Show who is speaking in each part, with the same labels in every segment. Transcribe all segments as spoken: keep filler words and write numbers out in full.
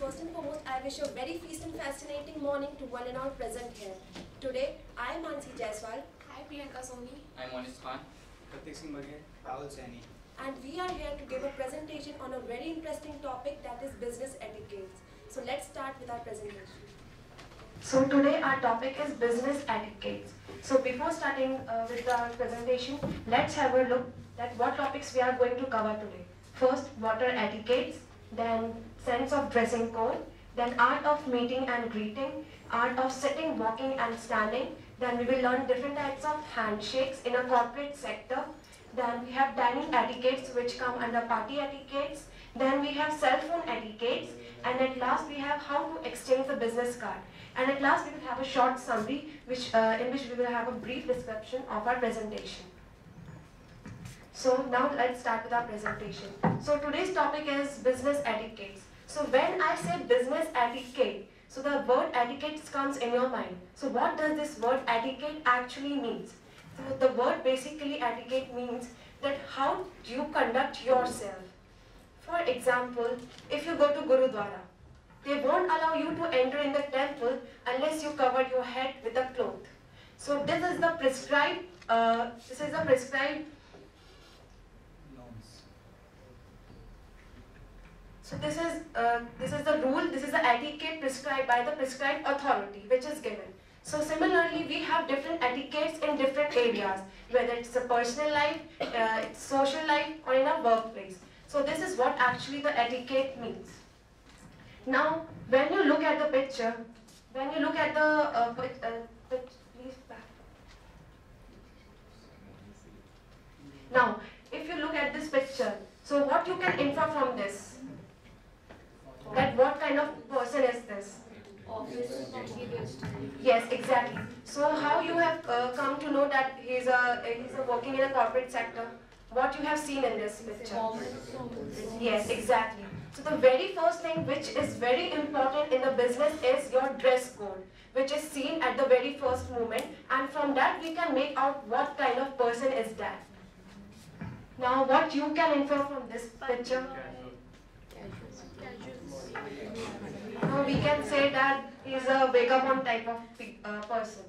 Speaker 1: first and foremost, I wish a very feast and fascinating morning to one and all present here. Today, I am Mansi Jaiswal.
Speaker 2: Hi, Priyanka Soni.
Speaker 3: I am Monish Khan.
Speaker 4: Pratik Singh Baghe. Rahul Saini.
Speaker 1: And we are here to give a presentation on a very interesting topic, that is business etiquette. So let's start with our presentation. So today our topic is business etiquette. So before starting uh, with our presentation, let's have a look at what topics we are going to cover today. First, water etiquettes, then sense of dressing code, then art of meeting and greeting, art of sitting, walking and standing, then we will learn different types of handshakes in a corporate sector, then we have dining etiquettes which come under party etiquettes, then we have cell phone etiquettes, and at last we have how to exchange the business card. And at last we will have a short summary which, uh, in which we will have a brief description of our presentation. So now let's start with our presentation. So today's topic is business etiquette. So when I say business etiquette, so the word etiquette comes in your mind. So what does this word etiquette actually means? So the word basically etiquette means that how do you conduct yourself. For example, if you go to Gurudwara, they won't allow you to enter in the temple unless you cover your head with a cloth. So this is the prescribed, uh, this is the prescribed
Speaker 4: Norms.
Speaker 1: So this is uh, this is the rule, this is the etiquette prescribed by the prescribed authority which is given. So similarly, we have different etiquettes in different areas, whether it's a personal life, uh, it's social life, or in a workplace. So this is what actually the etiquette means. Now, when you look at the picture, when you look at the uh, put, uh, put, please back. Now, if you look at this picture, so what you can infer from this? That what kind of person is this?
Speaker 2: Office.
Speaker 1: Yes, exactly. So how you have uh, come to know that he's a he's a working in a corporate sector? What you have seen in this picture? Yes, exactly. So the very first thing which is very important in the business is your dress code, which is seen at the very first moment, and from that we can make out what kind of person is that. Now what you can infer from this picture? Now we can say that he is a vagabond type of uh, person.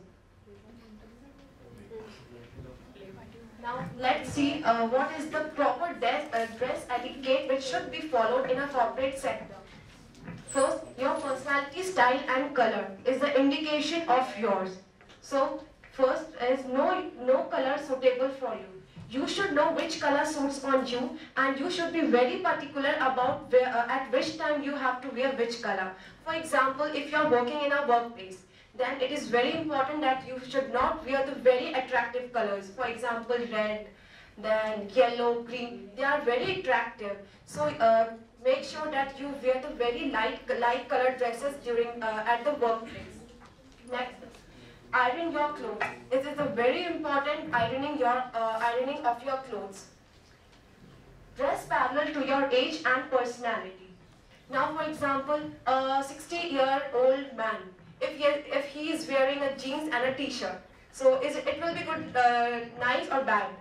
Speaker 1: Now let's see uh, what is the proper dress, uh, dress etiquette which should be followed in a corporate sector. First, your personality, style and color is the indication of yours. So first is no, no color suitable for you. You should know which color suits on you, and you should be very particular about where, uh, at which time you have to wear which color. For example, if you are working in a workplace, then it is very important that you should not wear the very attractive colors. For example, red, then yellow, green. They are very attractive. So uh, make sure that you wear the very light, light colored dresses during uh, at the workplace. Next. Iron your clothes. This is a very important ironing your uh, ironing of your clothes. Dress parallel to your age and personality. Now, for example, a sixty-year-old man, if he if he is wearing a jeans and a T-shirt, so is it, it will be good, uh, nice or bad?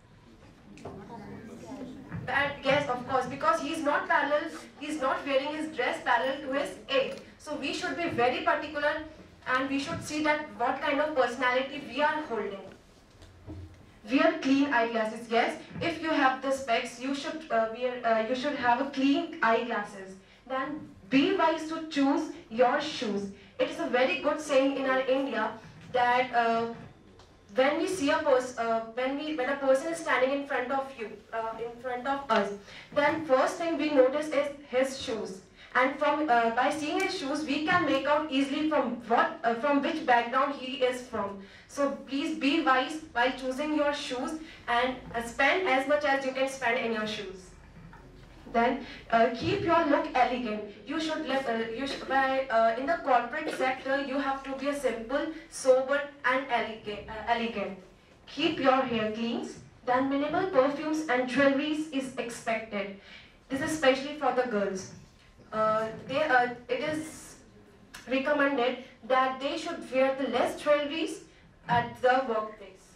Speaker 1: Bad, yes, of course, because he is not parallel. He is not wearing his dress parallel to his age. So we should be very particular. And we should see that what kind of personality we are holding. Wear clean eyeglasses. Yes, if you have the specs, you should uh, wear. Uh, you should have a clean eyeglasses. Then be wise to choose your shoes. It is a very good saying in our India that uh, when we see a person, uh, when we when a person is standing in front of you, uh, in front of us, then first thing we notice is his shoes. And from uh, by seeing his shoes, we can make out easily from what uh, from which background he is from. So please be wise while choosing your shoes, and uh, spend as much as you can spend in your shoes. Then uh, keep your look elegant. You should live. Uh, you should, by uh, in the corporate sector, you have to be a simple, sober, and elegant. Uh, elegant. Keep your hair clean. Then minimal perfumes and jewelries is expected. This is especially for the girls. Uh, they, uh, it is recommended that they should wear the less jewelries at the workplace.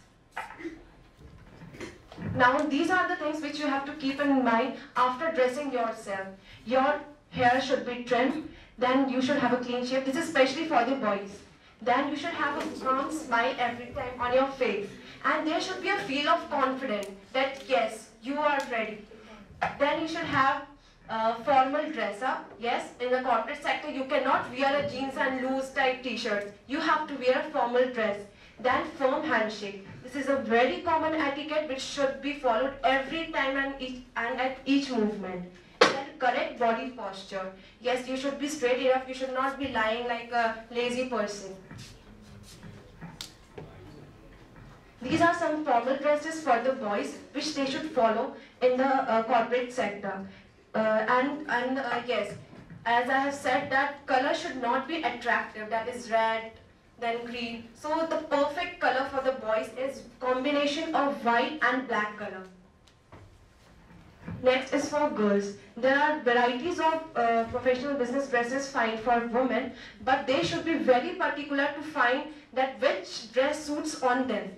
Speaker 1: Now these are the things which you have to keep in mind after dressing yourself. Your hair should be trimmed, Then you should have a clean shave. This is especially for the boys. Then you should have a calm smile every time on your face. And there should be a feel of confidence that yes, you are ready. Then you should have a formal dress up. Yes, in the corporate sector, you cannot wear a jeans and loose tight t-shirts. You have to wear a formal dress. Then firm handshake. This is a very common etiquette which should be followed every time and, each, and at each movement. Then correct body posture. Yes, you should be straight enough. You should not be lying like a lazy person. These are some formal dresses for the boys which they should follow in the uh, corporate sector. Uh, and and uh, yes, as I have said, that color should not be attractive. That is red, then green. So the perfect color for the boys is combination of white and black color. Next is for girls. There are varieties of uh, professional business dresses fine for women, but they should be very particular to find that which dress suits on them.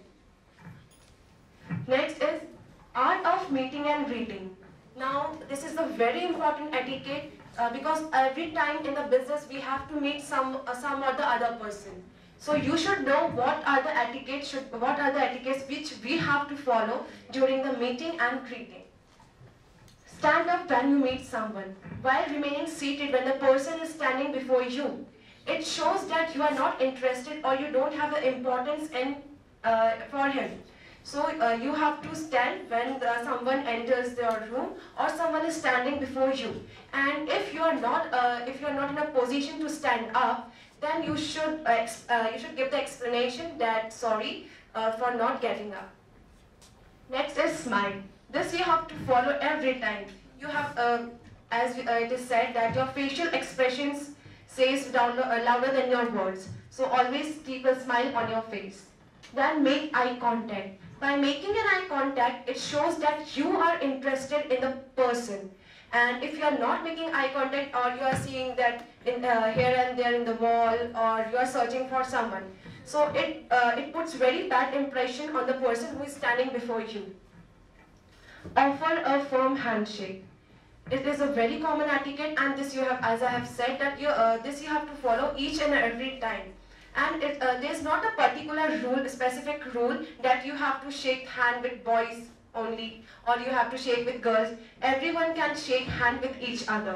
Speaker 1: Next is art of meeting and greeting. Now, this is a very important etiquette uh, because every time in the business we have to meet some uh, some or the other person. So you should know what are the etiquettes should what are the etiquettes which we have to follow during the meeting and greeting. Stand up when you meet someone while remaining seated when the person is standing before you. It shows that you are not interested or you don't have the importance in uh, for him. So uh, you have to stand when the, someone enters your room or someone is standing before you. And if you are not, uh, if you are not in a position to stand up, then you should uh, uh, you should give the explanation that sorry uh, for not getting up. Next is smile. This you have to follow every time. You have, uh, as uh, it is said, that your facial expressions says louder, uh, louder than your words. So always keep a smile on your face. Then make eye contact. By making an eye contact, it shows that you are interested in the person. And if you are not making eye contact or you are seeing that in, uh, here and there in the wall or you are searching for someone, so it, uh, it puts very bad impression on the person who is standing before you. Offer a firm handshake. It is a very common etiquette, and this you have, as I have said, that you, uh, this you have to follow each and every time. And it, uh, there's not a particular rule, specific rule that you have to shake hand with boys only or you have to shake with girls. Everyone can shake hand with each other.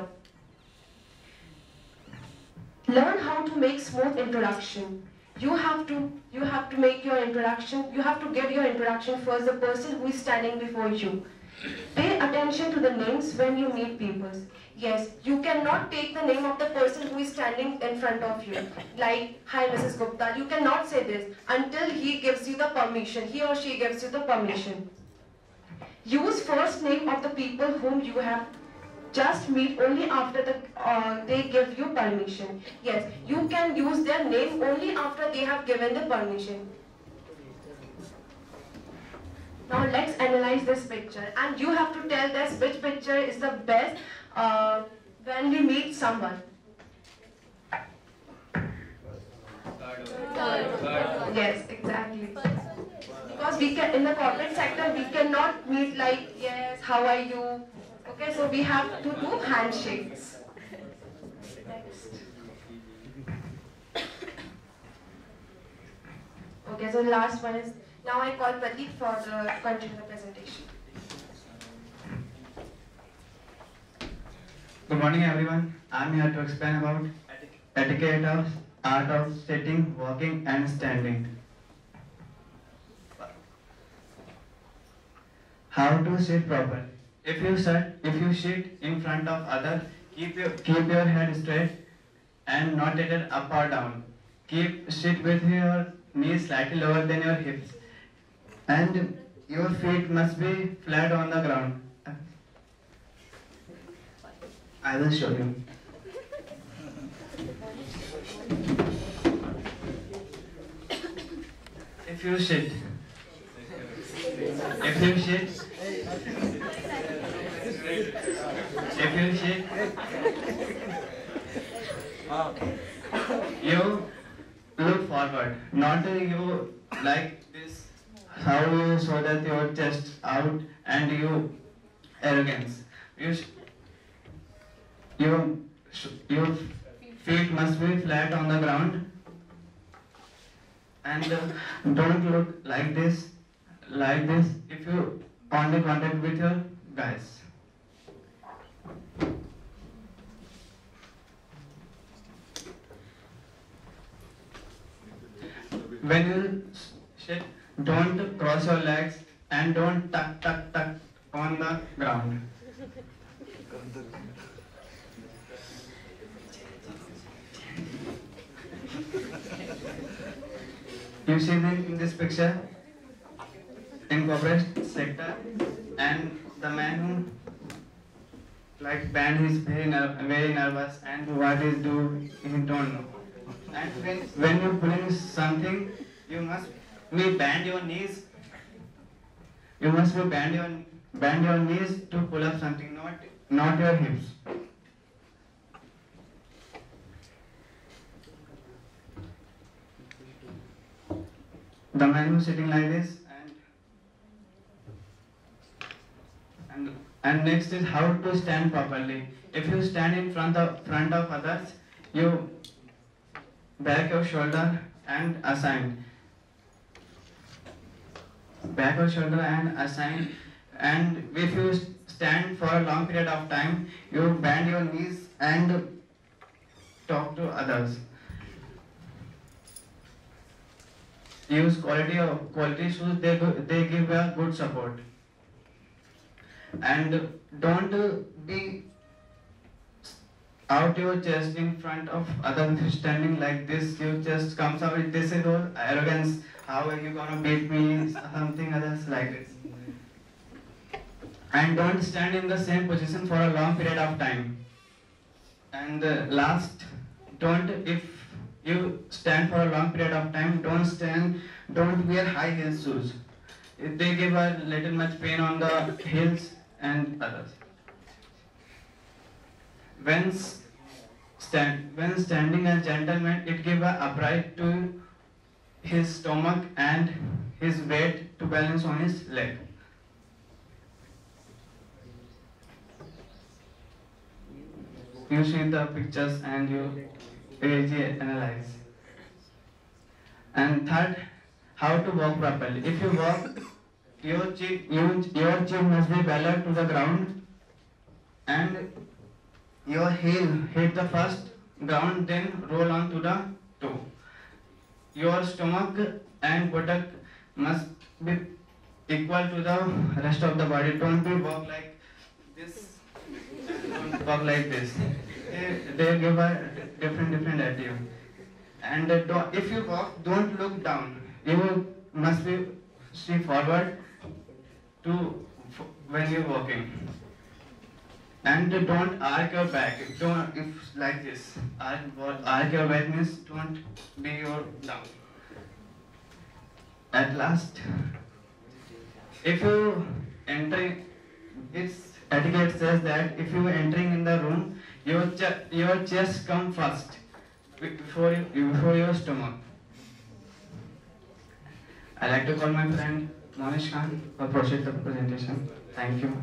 Speaker 1: Learn how to make smooth introduction. You have to you have to make your introduction. You have to give your introduction first the person who is standing before you. Pay attention to the names when you meet people. Yes, you cannot take the name of the person who is standing in front of you. Like, hi Missus Gupta, you cannot say this until he gives you the permission, he or she gives you the permission. Use first name of the people whom you have just meet only after the, uh, they give you permission. Yes, you can use their name only after they have given the permission. Now let's analyze this picture, and you have to tell us which picture is the best uh, when we meet someone. Yes, exactly. Because we can, in the corporate sector, we cannot meet like, yes, how are you? Okay, so we have to do handshakes. Next. Okay, so last one is, now I call Pradeep for the continue the presentation.
Speaker 3: Good morning everyone. I am here to explain about etiquette of art of sitting, walking and standing. How to sit properly. If you sit, if you sit in front of others, keep your keep your head straight and not tilted up or down. Keep sit with your knees slightly lower than your hips, and your feet must be flat on the ground. I will show you. If you sit, if you sit, if you sit, you look forward, not you like this, how you show that your chest out and you arrogance. You, you, you feet must be flat on the ground. And uh, don't look like this, like this if you only contact with your guys. When you sit, don't cross your legs and don't tuck tuck tuck on the ground. You see the, in this picture, in corporate sector, and the man who like band is very, ner very nervous and what is do he don't know. And when when you pulling something, you must be bend your knees. You must be bend your bend your knees to pull up something, not not your hips. The man who is sitting like this, and and and next is how to stand properly. If you stand in front of front of others, you back your shoulder and assign. Back your shoulder and assign. And if you stand for a long period of time, you bend your knees and talk to others. Use quality of quality shoes. They they give a good support. And don't be out your chest in front of others standing like this. Your chest comes out. This is all arrogance. How are you gonna beat me? Something others like this. And don't stand in the same position for a long period of time. And uh, last, don't if you stand for a long period of time, don't stand, don't wear high heel shoes. They give a little much pain on the heels and others. When stand, when standing a gentleman, it gives a upright to his stomach and his weight to balance on his leg. You see the pictures and you really analyze. And third, how to walk properly. If you walk, your cheek, you, your chin must be parallel to the ground, and your heel hit the first ground, then roll on to the toe. Your stomach and buttock must be equal to the rest of the body. Don't be walk like this. Don't walk like this. They, they give a different different attitude. And uh, don't, if you walk, don't look down. You must be see forward to when you're walking. And uh, don't arc your back. Don't if like this. Arc, arc your back means don't be your down. At last, if you enter, its etiquette says that if you entering in the room, your ch your chest come first before you, before your stomach. I like to call my friend Monish Khan for proceed the presentation. Thank you.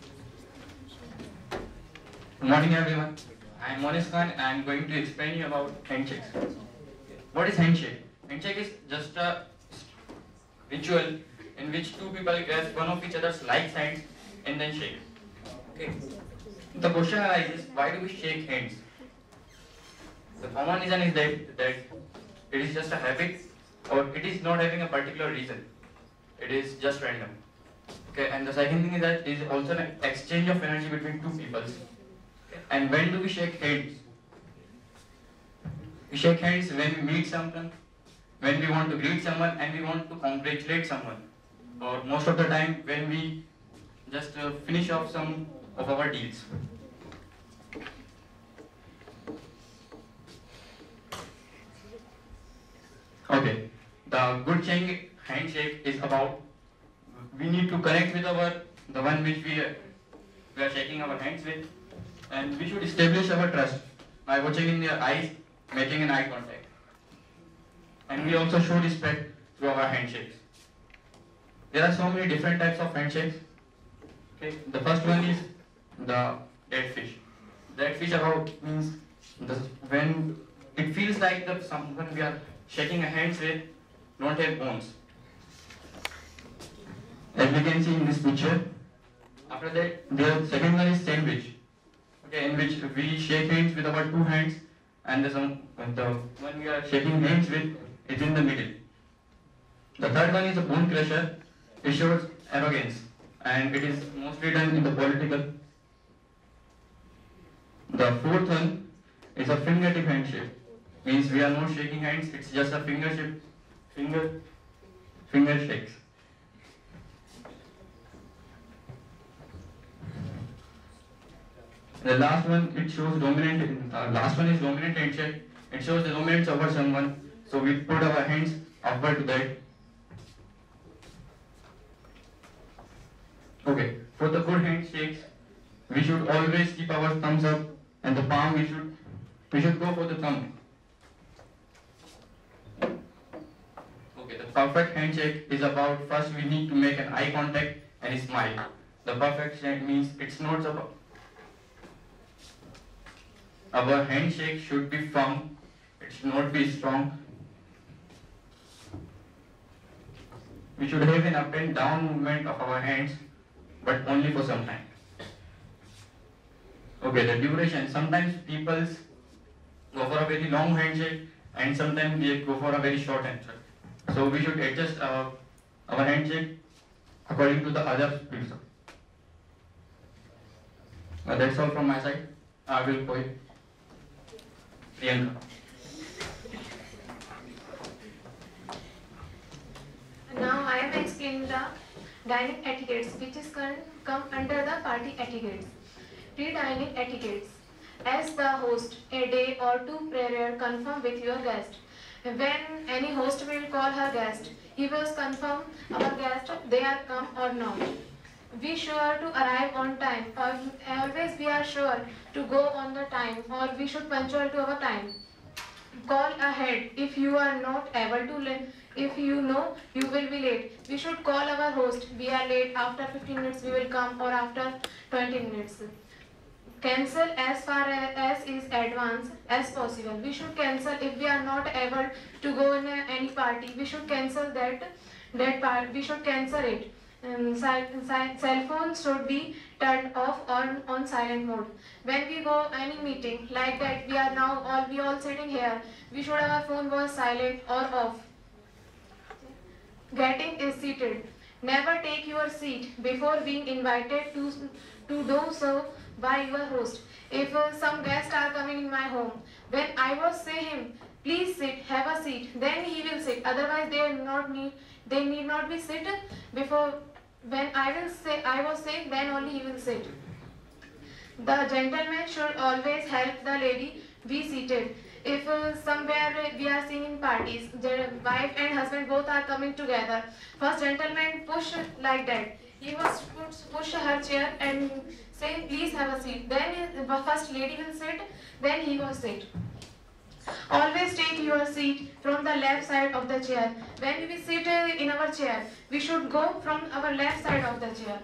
Speaker 5: Good morning, everyone. I am Monish Khan and I am going to explain you about handshakes. What is handshake? Handshake is just a ritual in which two people grasp one of each other's like hands and then shake. Okay. The question arises, why do we shake hands? The common reason is that, that it is just a habit, or it is not having a particular reason. It is just random. Okay. And the second thing is that it is also an exchange of energy between two people. Okay. And when do we shake hands? We shake hands when we meet someone, when we want to greet someone, and we want to congratulate someone. Or most of the time when we just uh, finish off some of our deals. Okay, the good handshake is about we need to connect with our the one which we are, we are shaking our hands with, and we should establish our trust by watching in their eyes, making an eye contact, and we also show respect to our handshakes. There are so many different types of handshakes. Okay, the first one is the dead fish. Dead fish about means The, when it feels like the someone we are shaking a hands with don't have bones. As we can see in this picture. After that, the second one is sandwich. Okay, in which we shake hands with our two hands, and the, some, the one we are shaking hands with is in the middle. The third one is a bone crusher. It shows arrogance, and it is mostly done in the political. The fourth one is a fingertip handshake. Means we are not shaking hands; it's just a fingership, finger, finger shakes. The last one, it shows dominant. Uh, last one is dominant handshake. It shows the dominance over someone. So we put our hands upward to that. Okay. For the good handshakes, we should always keep our thumbs up, and the palm we should we should go for the thumb. Okay. The perfect handshake is about first we need to make an eye contact and smile. The perfect handshake means it's not about. Our handshake should be firm, it should not be strong. We should have an up and down movement of our hands, but only for some time. Okay, the duration. Sometimes people go for a very long handshake and sometimes they go for a very short handshake. So we should adjust our, our handshake according to the other people. Uh, that's all from my side. I will go ahead. Priyanka.
Speaker 2: Now I am explaining the dining etiquettes which is come under the party etiquettes. Pre-dining etiquettes. As the host, a day or two prior confirm with your guest. When any host will call her guest, he will confirm our guest they are come or not. Be sure to arrive on time, or always we are sure to go on the time, or we should punctual to our time. Call ahead if you are not able to late. If you know you will be late, we should call our host. We are late. After fifteen minutes we will come, or after twenty minutes. Cancel as far as is advance as possible. We should cancel if we are not able to go in a, any party. We should cancel that that part. We should cancel it. Um, cell phones should be turned off or on silent mode. When we go any meeting like that, we are now all we all sitting here. We should have our phone was silent or off. Getting is seated. Never take your seat before being invited to to do so by your host. If uh, some guests are coming in my home, when I was say him, please sit, have a seat, then he will sit. Otherwise, they will not need. They need not be seated before. When I will say I was saying, then only he will sit. The gentleman should always help the lady be seated. If uh, somewhere we are seeing in parties, the wife and husband both are coming together, first gentleman push like that. He must push her chair and say, please have a seat. Then the first lady will sit, then he will sit. Always take your seat from the left side of the chair. When we sit in our chair, we should go from our left side of the chair.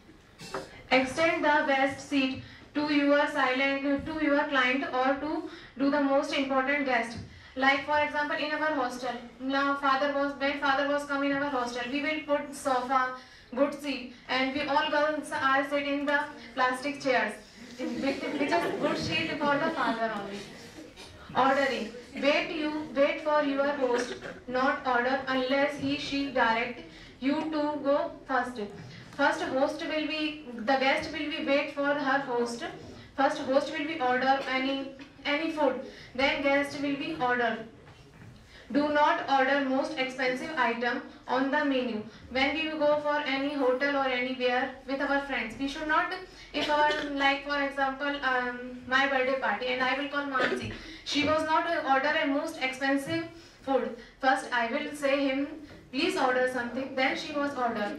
Speaker 2: Extend the best seat to your silent, to your client, or to do the most important guest. Like for example, in our hostel, now father was when father was coming in our hostel, we will put sofa, good seat, and we all girls are sitting in the plastic chairs, which is good seat for the father only. Ordering. Wait you wait for your host, not order unless he she direct you to go first. First host will be the guest will be wait for her host. First host will be order any any food. Then guest will be order. Do not order most expensive item on the menu. When we go for any hotel or anywhere with our friends, we should not, if our, like for example, um, my birthday party and I will call Mansi. She was not uh, order a most expensive food. First I will say him, please order something. Then she was order.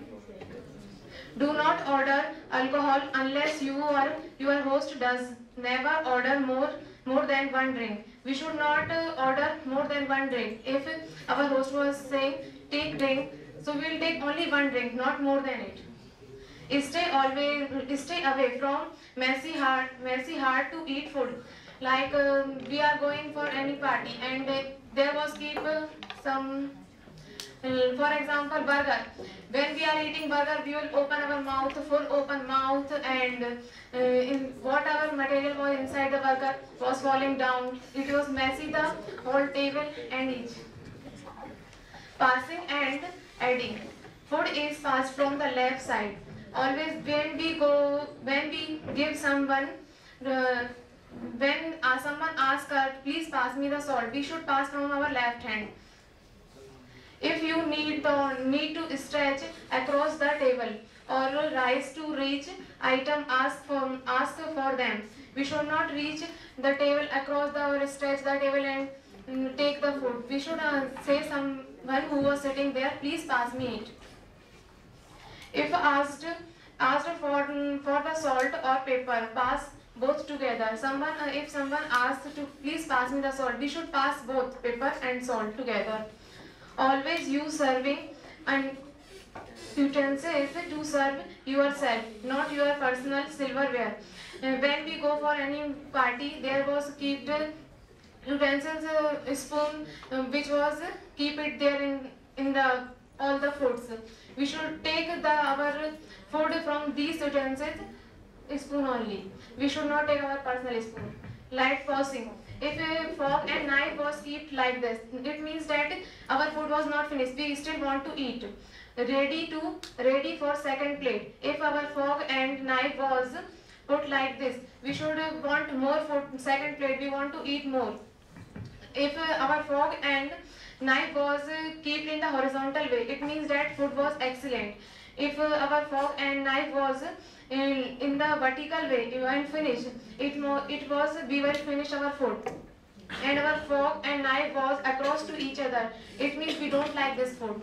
Speaker 2: Do not order alcohol unless you or your host does. Never order more more than one drink. We should not uh, order more than one drink. If our host was saying take drink, so we will take only one drink, not more than it. Stay always stay away from messy hard messy hard to eat food. Like um, we are going for any party and uh, there was keep uh, some, uh, for example, burger. When we are eating burger, we will open our mouth, full open mouth, and uh, in whatever material was inside the burger was falling down. It was messy, the whole table and each. Passing and adding. Food is passed from the left side. Always when we go, when we give someone, uh, when uh, someone asks us, please pass me the salt, we should pass from our left hand. If you need to, need to stretch across the table or rise to reach item, ask for, ask for them. We should not reach the table across the or stretch the table and mm, take the food. We should uh, say someone who was sitting there, please pass me it. If asked, asked for, for the salt or pepper, pass both together. Someone, uh, if someone asks to please pass me the salt, we should pass both pepper and salt together. Always use serving and utensils to serve yourself, not your personal silverware. Uh, when we go for any party, there was kept utensils, uh, spoon, uh, which was uh, keep it there in in the all the foods. We should take the our food from these utensils, spoon only. We should not take our personal spoon. Light passing. If a fork and knife was kept like this, it means that our food was not finished. We still want to eat. Ready to ready for second plate. If our fork and knife was put like this, we should want more food. Second plate, we want to eat more. If our fork and knife was kept in the horizontal way, it means that food was excellent. If our fork and knife was in, in the vertical way and finished, it, it was we will finish our food. And our fork and knife was across to each other, it means we don't like this food.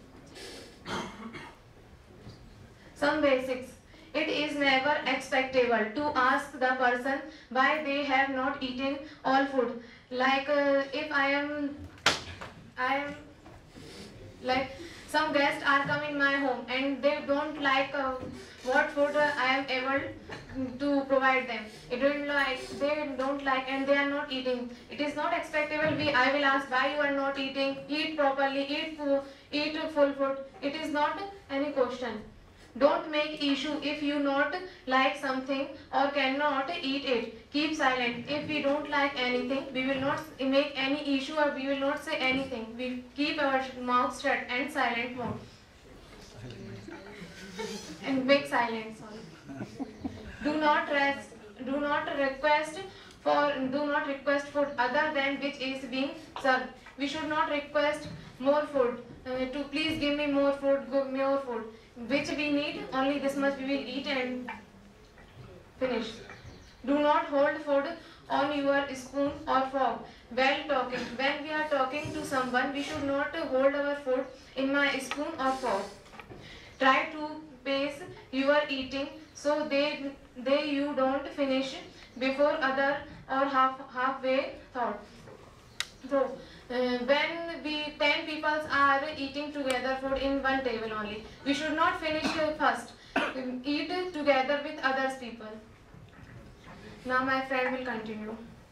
Speaker 2: Some basics. It is never expectable to ask the person why they have not eaten all food. Like uh, if I am, I am like some guests are coming my home and they don't like uh, what food uh, I am able to provide them. It don't like they don't like and they are not eating. It is not expectable. We I will ask why you are not eating. Eat properly. Eat eat full food. It is not any question. Don't make issue if you not like something or cannot eat it. Keep silent. If we don't like anything, we will not make any issue or we will not say anything. We keep our mouth shut and silent mode. And make silence. Sorry. Do not rest. Do not request for. Do not request food other than which is being served. We should not request more food. Uh, to please give me more food. Give me more food. Which we need, only this much we will eat and finish. Do not hold food on your spoon or fork while talking. When we are talking to someone, we should not hold our food in my spoon or fork. Try to pace your eating so they, they you don't finish before other or half halfway thought. So, uh, when we ten people are eating together food in one table only, we should not finish uh, first. Eat together with others people. Now my friend will continue.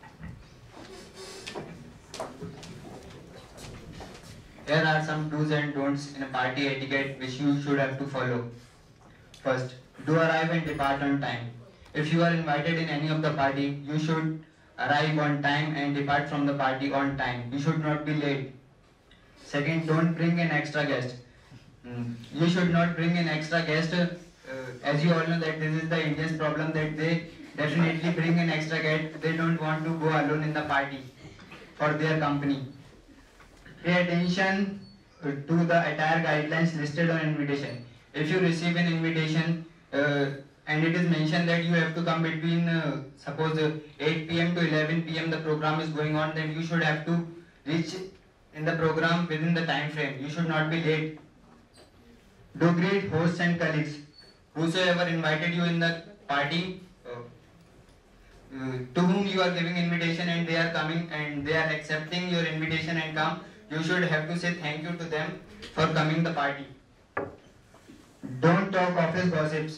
Speaker 3: Here are some do's and don'ts in a party etiquette which you should have to follow. First, do arrive and depart on time. If you are invited in any of the party, you should arrive on time and depart from the party on time. You should not be late. Second, don't bring an extra guest. Mm. You should not bring an extra guest. Uh, as you all know that this is the Indians' problem, that they definitely bring an extra guest. They don't want to go alone in the party for their company. Pay attention to the attire guidelines listed on invitation. If you receive an invitation uh, and it is mentioned that you have to come between uh, suppose uh, eight p m to eleven p m the program is going on, then you should have to reach in the program within the time frame. You should not be late. Do greet hosts and colleagues. Whosoever invited you in the party, uh, uh, to whom you are giving invitation and they are coming and they are accepting your invitation and come, you should have to say thank you to them for coming the party. Don't talk office gossips.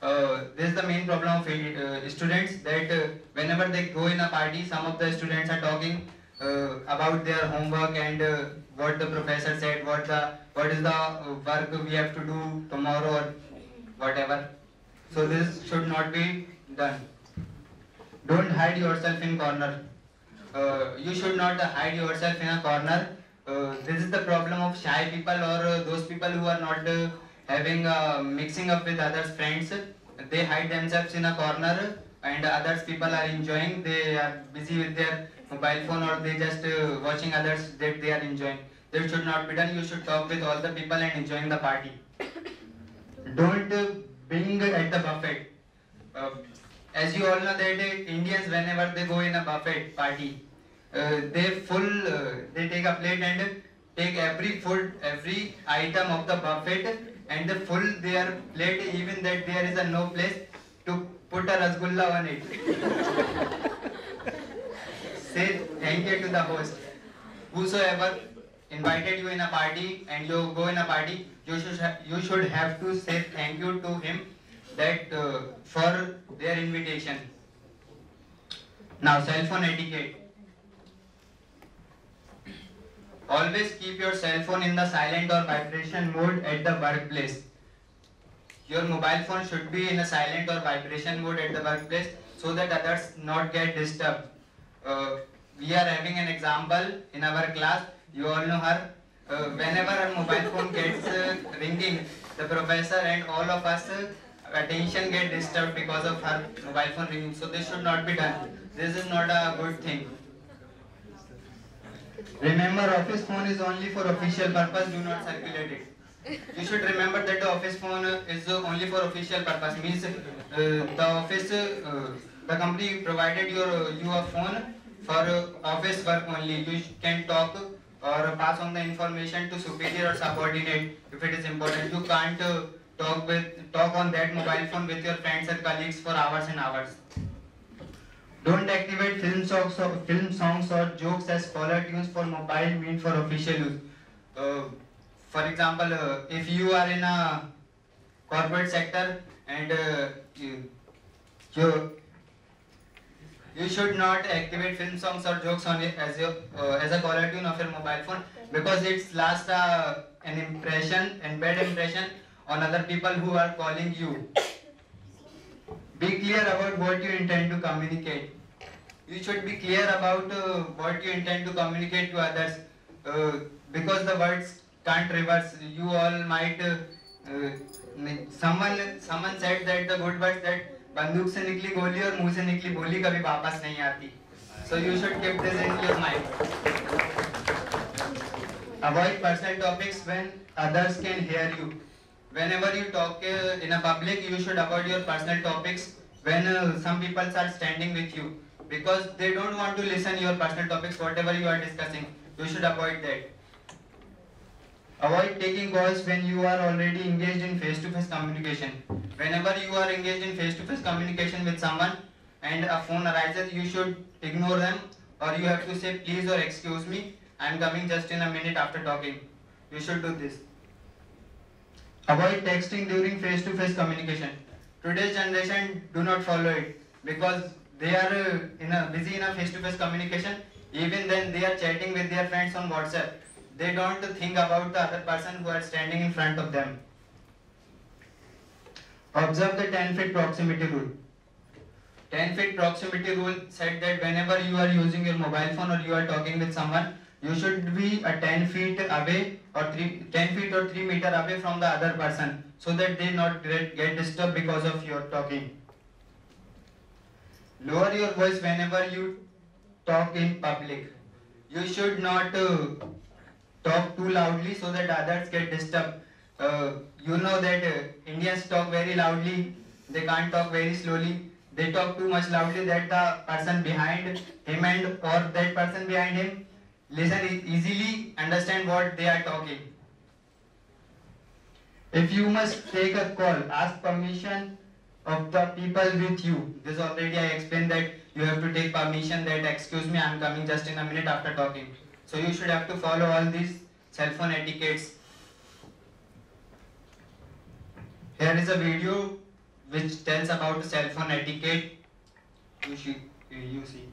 Speaker 3: Uh, this is the main problem of uh, students, that uh, whenever they go in a party, some of the students are talking uh, about their homework and uh, what the professor said, what the what is the uh, work we have to do tomorrow or whatever. So this should not be done. Don't hide yourself in corner. Uh, you should not hide yourself in a corner. Uh, this is the problem of shy people, or uh, those people who are not uh, having uh, mixing up with others friends. They hide themselves in a corner and others people are enjoying. They are busy with their mobile phone, or they just uh, watching others that they are enjoying. That should not be done. You should talk with all the people and enjoying the party. Don't uh, bring at the buffet. Uh, as you all know that uh, Indians, whenever they go in a buffet party, uh, they full uh, they take a plate and take every food, every item of the buffet and they full their plate, even that there is a no place to put a rasgulla on it. Say thank you to the host. Whosoever invited you in a party and you go in a party, you should you should have to say thank you to him that uh, for their invitation. Now, cell phone etiquette. Always keep your cell phone in the silent or vibration mode at the workplace. Your mobile phone should be in a silent or vibration mode at the workplace so that others not get disturbed. Uh, we are having an example in our class. You all know her. Uh, whenever her mobile phone gets uh, ringing, the professor and all of us uh, attention get disturbed because of her mobile phone ringing. So this should not be done. This is not a good thing. Remember, office phone is only for official purpose. Do not circulate it. You should remember that the office phone is only for official purpose. Means uh, the office, uh, the company provided your you a phone for uh, office work only. You can talk or pass on the information to superior or subordinate if it is important. You can't uh, talk with talk on that mobile phone with your friends or colleagues for hours and hours. Don't activate film songs or film songs or jokes as caller tunes for mobile meant for official use. Uh, for example, uh, if you are in a corporate sector and uh, you, you you should not activate film songs or jokes on it as your uh, as a caller tune of your mobile phone, because it's last uh, an impression and bad impression on other people who are calling you. Be clear about what you intend to communicate. You should be clear about uh, what you intend to communicate to others, uh, because the words can't reverse. You all might uh, uh, someone someone said that the good words that बंदूक से निकली गोली और मुंह से निकली बोली कभी वापस नहीं आती. So you should keep this in your mind. Avoid personal topics when others can hear you. Whenever you talk uh, in a public, you should avoid your personal topics when uh, some people are standing with you, because they don't want to listen your personal topics, whatever you are discussing. You should avoid that. Avoid taking calls when you are already engaged in face-to-face communication. Whenever you are engaged in face-to-face communication with someone and a phone arises, you should ignore them, or you have to say please or excuse me, I am coming just in a minute after talking. You should do this. Avoid texting during face-to-face communication. Today's generation do not follow it, because they are uh, in a busy in a face-to-face communication. Even then they are chatting with their friends on WhatsApp. They don't think about the other person who are standing in front of them. Observe the ten feet proximity rule. ten feet proximity rule said that whenever you are using your mobile phone or you are talking with someone, you should be a ten feet away or three, ten feet or three meter away from the other person, so that they not get, get disturbed because of your talking. Lower your voice whenever you talk in public. You should not uh, talk too loudly so that others get disturbed. Uh, you know that uh, Indians talk very loudly. They can't talk very slowly. They talk too much loudly that the person behind him and or that person behind him listen easily, understand what they are talking. If you must take a call, ask permission of the people with you. This already I explained that you have to take permission that excuse me, I am coming just in a minute after talking. So you should have to follow all these cell phone etiquettes. Here is a video which tells about cell phone etiquette. You should, you see.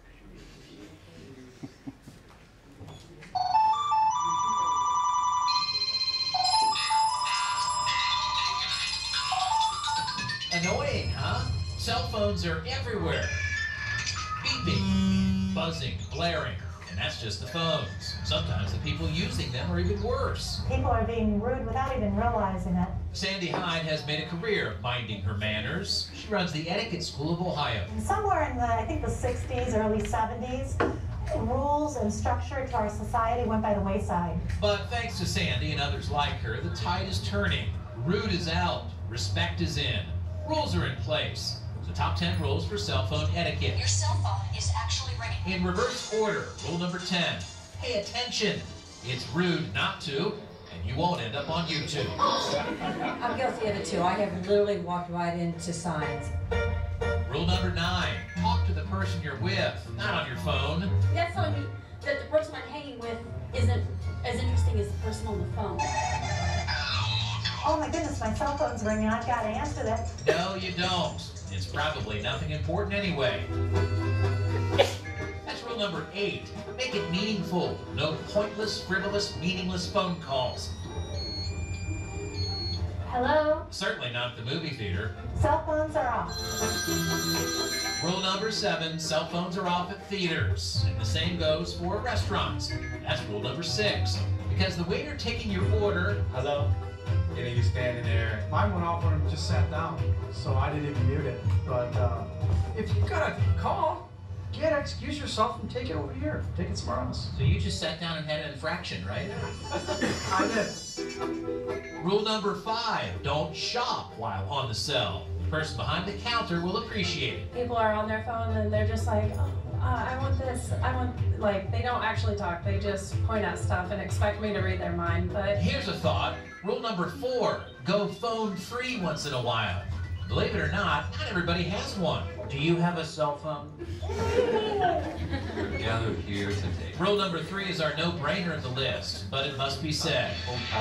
Speaker 6: Annoying, huh? Cell phones are everywhere. Beeping, buzzing, blaring, and that's just the phones. Sometimes the people using them are even worse.
Speaker 7: People are being rude without even realizing it.
Speaker 6: Sandy Hyde has made a career of minding her manners. She runs the Etiquette School of Ohio.
Speaker 7: Somewhere in the, I think the sixties, early seventies, rules and structure to our society went by the wayside.
Speaker 6: But thanks to Sandy and others like her, the tide is turning. Rude is out, respect is in. Rules are in place. The top ten rules for cell phone etiquette.
Speaker 8: Your cell phone is actually ringing.
Speaker 6: In reverse order, rule number ten, pay attention. It's rude not to, and you won't end up on YouTube.
Speaker 9: I'm guilty of it too. I have literally walked right into signs.
Speaker 6: Rule number nine, talk to the person you're with, not on your phone.
Speaker 8: That's telling me that the person I'm hanging with isn't as interesting as the person on the phone.
Speaker 7: Oh my goodness, my cell phone's ringing. I've got to answer that.
Speaker 6: No, you don't. It's probably nothing important anyway. That's rule number eight. Make it meaningful. No pointless, frivolous, meaningless phone calls.
Speaker 7: Hello?
Speaker 6: Certainly not the movie theater.
Speaker 7: Cell phones are off.
Speaker 6: Rule number seven, cell phones are off at theaters. And the same goes for restaurants. That's rule number six. Because the waiter taking your order, hello, getting you standing there.
Speaker 10: Mine went off when I just sat down, so I didn't even mute it. But uh, if you got a call, get excuse yourself and take it over here. Take it somewhere else.
Speaker 6: So you just sat down and had an infraction, right?
Speaker 10: I did.
Speaker 6: Rule number five, don't shop while on the cell. The person behind the counter will appreciate it.
Speaker 11: People are on their phone and they're just like, oh, uh, I want this, I want, like, they don't actually talk. They just point out stuff and expect me to read their mind, but...
Speaker 6: Here's a thought. Rule number four, go phone free once in a while. Believe it or not, not everybody has one. Do you have a cell phone?
Speaker 5: Gather here today.
Speaker 6: Rule number three is our no-brainer in the list, but it must be said.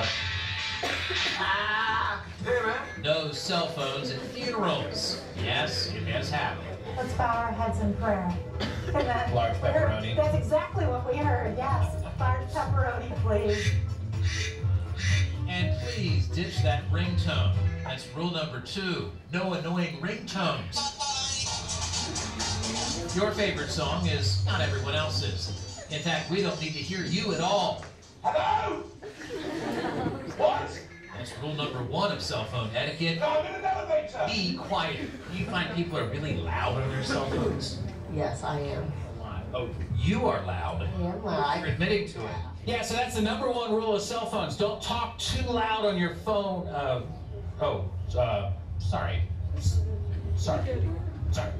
Speaker 10: Hey, man.
Speaker 6: No cell phones at funerals. Yes, it has happened.
Speaker 7: Let's bow our heads in prayer. That,
Speaker 6: Large pepperoni.
Speaker 7: That's exactly what we heard, yes. Large pepperoni, please.
Speaker 6: And please ditch that ringtone. That's rule number two. No annoying ringtones. Your favorite song is not everyone else's. In fact, we don't need to hear you at all.
Speaker 12: Hello? What?
Speaker 6: That's rule number one of cell phone etiquette.
Speaker 12: No, I'm in an elevator.
Speaker 6: Be quiet. Do you find people are really loud on their cell phones?
Speaker 9: Yes, I am.
Speaker 6: Oh, you are loud.
Speaker 9: Yeah, well, I...
Speaker 6: You're admitting to it. Yeah, so that's the number one rule of cell phones. Don't talk too loud on your phone. Uh, oh, uh, sorry. Sorry. Sorry.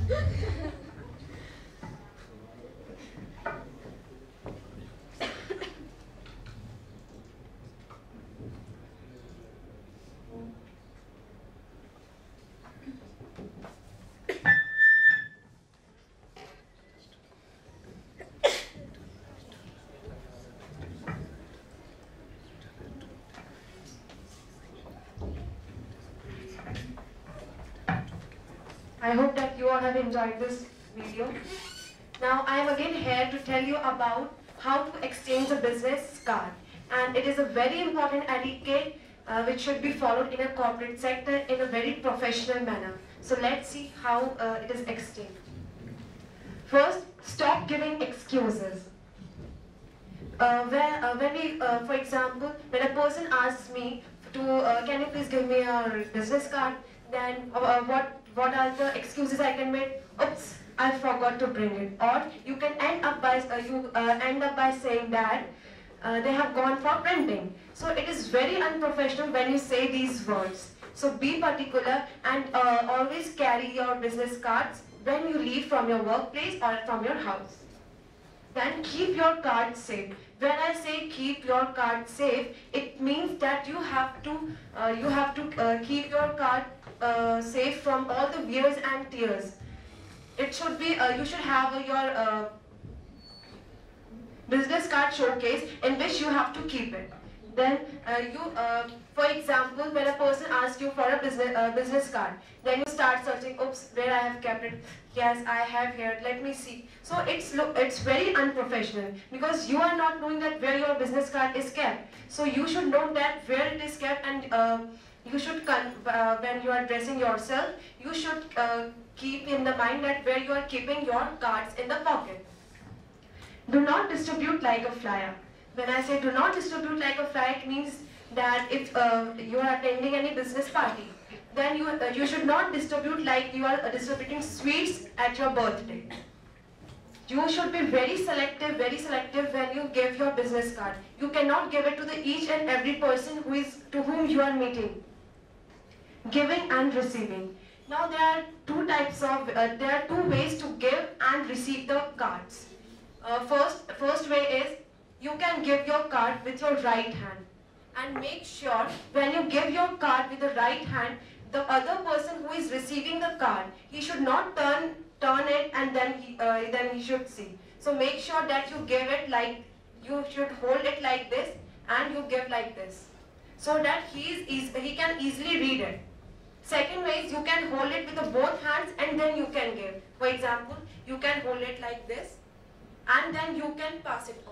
Speaker 1: I hope that you all have enjoyed this video. Now I am again here to tell you about how to exchange a business card, and it is a very important etiquette uh, which should be followed in a corporate sector in a very professional manner. So let's see how uh, it is exchanged. First, stop giving excuses. Uh, where, uh, when we, uh, for example, when a person asks me to, uh, can you please give me a business card, then uh, what what are the excuses I can make? Oops, I forgot to bring it. Or you can end up by uh, you uh, end up by saying that uh, they have gone for printing. So it is very unprofessional when you say these words. So be particular and uh, always carry your business cards when you leave from your workplace or from your house. Then keep your card safe. When I say keep your card safe, it means that you have to uh, you have to uh, keep your card uh, safe from all the wears and tears. It should be uh, you should have uh, your uh, business card showcase in which you have to keep it. Then uh, you, uh, for example, when a person asks you for a business uh, business card, then you start searching. Oops, where I have kept it? Yes, I have here. Let me see. So it's look, it's very unprofessional because you are not knowing that where your business card is kept. So you should know that where it is kept, and uh, you should con uh, when you are dressing yourself, you should uh, keep in the mind that where you are keeping your cards in the pocket. Do not distribute like a flyer. When I say do not distribute like a flyer, it means that if uh, you are attending any business party, then you, uh, you should not distribute like you are uh, distributing sweets at your birthday. You should be very selective, very selective when you give your business card. You cannot give it to the each and every person who is to whom you are meeting. Giving and receiving. Now there are two types of, uh, there are two ways to give and receive the cards. Uh, first, first way is you can give your card with your right hand, and make sure when you give your card with the right hand, the other person who is receiving the card, he should not turn turn it and then he, uh, then he should see. So make sure that you give it like, you should hold it like this and you give like this, so that he is he can easily read it. Second way is you can hold it with the both hands and then you can give. For example, you can hold it like this and then you can pass it on.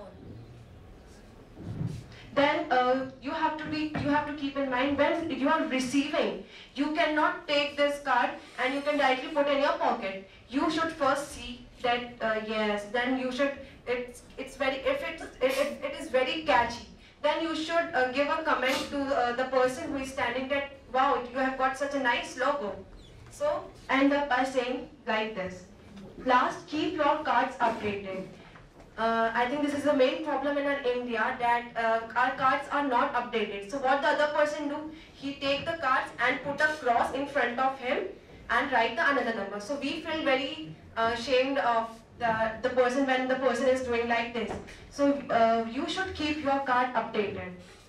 Speaker 1: Then uh, you have to be, you have to keep in mind when you are receiving, you cannot take this card and you can directly put in your pocket. You should first see that uh, yes, then you should, it's it's very, if it it, it is very catchy, then you should uh, give a comment to uh, the person who is standing that, wow, you have got such a nice logo. So end up by saying like this. Last, keep your cards updated. Uh, I think this is the main problem in our India, that uh, our cards are not updated. So what the other person do? He take the cards and put a cross in front of him and write the another number. So we feel very uh, ashamed of the, the person when the person is doing like this. So uh, you should keep your card updated.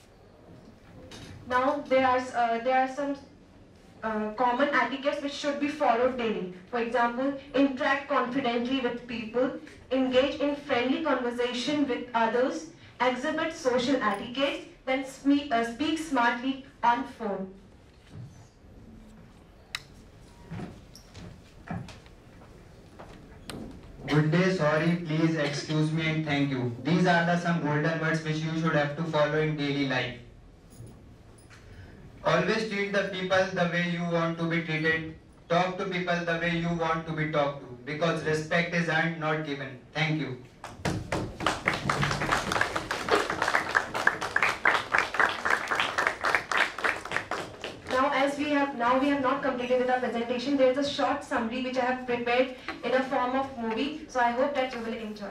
Speaker 1: Now there are, uh, there are some Uh, common etiquettes which should be followed daily. For example, interact confidently with people, engage in friendly conversation with others, exhibit social etiquettes, then speak, uh, speak smartly on phone.
Speaker 3: Good day, sorry, please, excuse me and thank you. These are the some golden words which you should have to follow in daily life. Always treat the people the way you want to be treated. Talk to people the way you want to be talked to, because respect is earned, not given. Thank you.
Speaker 1: Now, as we have now we have not completed with our presentation, there is a short summary which I have prepared in a form of movie. So I hope that you will enjoy.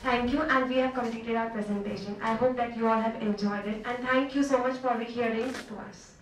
Speaker 1: Thank you, and we have completed our presentation. I hope that you all have enjoyed it, and thank you so much for adhering to us.